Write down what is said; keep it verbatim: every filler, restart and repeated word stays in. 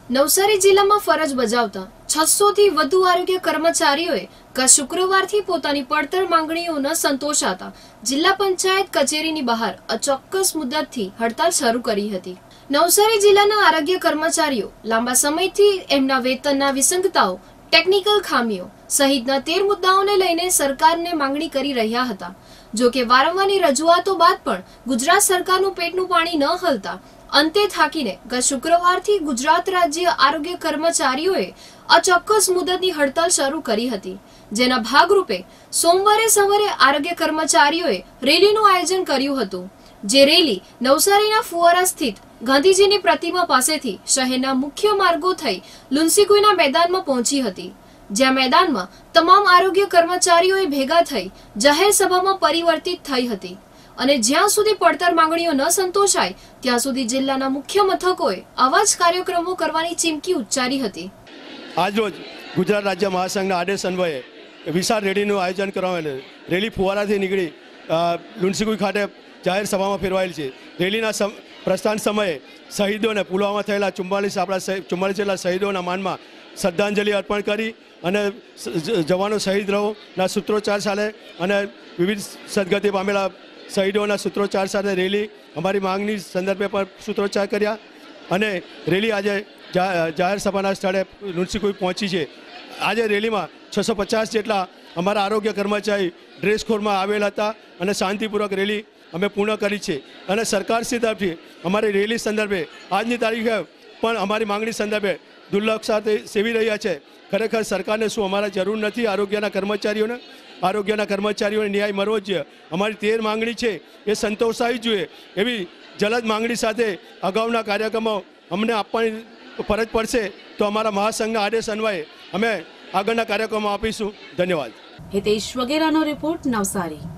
નવસારી જિલ્લામાં ફરજ બજાવતા છસો થી વધુ આરોગ્ય કર્મચારીઓએ ગત શુક્રવારથી પોતાની પડતર માંગણીઓને સંતોષાતા જિલ્લા પંચાયત કચેરીની બહાર અચોક્કસ મુદ્દતથી હડતાલ શરૂ કરી હતી। નવસારી જિલ્લાના આરોગ્ય કર્મચારીઓ લાંબા સમયથી એમના વેતનના વિસંગતાઓ, ટેકનિકલ ખામીઓ સહિતના તેર મુદ્દાઓને લઈને સરકારને માંગણી કરી રહ્યા હતા। જો કે વારંવારની રજૂઆતો બાદ પણ ગુજરાત સરકારનું પેટનું પાણી ન હલતા અંતે થાકીને ગત શુક્રવારથી ગુજરાત રાજ્ય આરોગ્ય કર્મચારીઓએ અચોક્કસ મુદતની હડતાલ શરૂ કરી હતી, જેના ભાગરૂપે સોમવારે સવારે આરોગ્ય કર્મચારીઓએ રેલીનું આયોજન કર્યું હતું। જે રેલી નવસારીના ફુવારા સ્થિત ગાંધીજીની પ્રતિમા પાસેથી શહેરના મુખ્ય માર્ગો થઈ લુન્સીકુઈના મેદાનમાં પહોંચી હતી, જ્યાં મેદાનમાં તમામ આરોગ્ય કર્મચારીઓએ ભેગા થઈ જાહેર સભામાં પરિવર્તિત થઈ હતી અને જ્યાં સુધી પડતર માંગણીઓ ન સંતોષાય ત્યાં સુધી જિલ્લાના મુખ્ય મથકોએ આવા જ કાર્યક્રમો કરવાની ચીમકી ઉચ્ચારી હતી। આજરોજ ગુજરાત રાજ્ય મહાસંઘના આદેશ અન્વયે વિશાળ રેલીનું આયોજન કરવામાં રેલી ફુવારાથી નીકળી લુન્સીકુઈ ખાતે જાહેર સભામાં ફેરવાયેલ છે। રેલીના પ્રસ્થાન સમયે શહીદોને પુલવામા થયેલા ચુમ્માલીસ આપણા ચુમ્માલીસ જેટલા શહીદોના માનમાં શ્રદ્ધાંજલિ અર્પણ કરી અને જવાનો શહીદ રહોના સૂત્રોચ્ચાર સાથે અને વિવિધ સદગતિ પામેલા શહીદોના સૂત્રોચ્ચાર સાથે રેલી અમારી માંગણી સંદર્ભે પણ સૂત્રોચ્ચાર કર્યા અને રેલી આજે જાહેર સભાના સ્થળે લુન્સીકુઈ પહોંચી છે। આજે રેલીમાં છસો પચાસ જેટલા અમારા આરોગ્ય કર્મચારી ડ્રેસ કોડમાં આવેલા હતા અને શાંતિપૂર્વક રેલી અમે પૂર્ણ કરી છે અને સરકારશ્રી તરફથી અમારી રેલી સંદર્ભે આજની તારીખે પણ અમારી માંગણી સંદર્ભે દુર્લક્ષ સાથે સેવી રહ્યા છે। ખરેખર સરકારને શું અમારા જરૂર નથી? આરોગ્યના કર્મચારીઓને આરોગ્યના કર્મચારીઓને ન્યાય મળવો જ જોઈએ। અમારી તેર માંગણી છે એ સંતોષાવી જોઈએ એવી જલદ માંગણી સાથે અગાઉના કાર્યક્રમો અમને આપવાની ફરજ પડશે તો અમારા મહાસંઘના આદેશ અન્વયે અમે આગળના કાર્યક્રમો આપીશું। ધન્યવાદ। હિતેશ વગેરાનો રિપોર્ટ, નવસારી।